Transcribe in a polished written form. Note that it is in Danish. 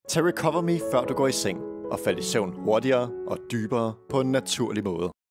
Tag Recover Me, før du går i seng, og fald i søvn hurtigere og dybere på en naturlig måde.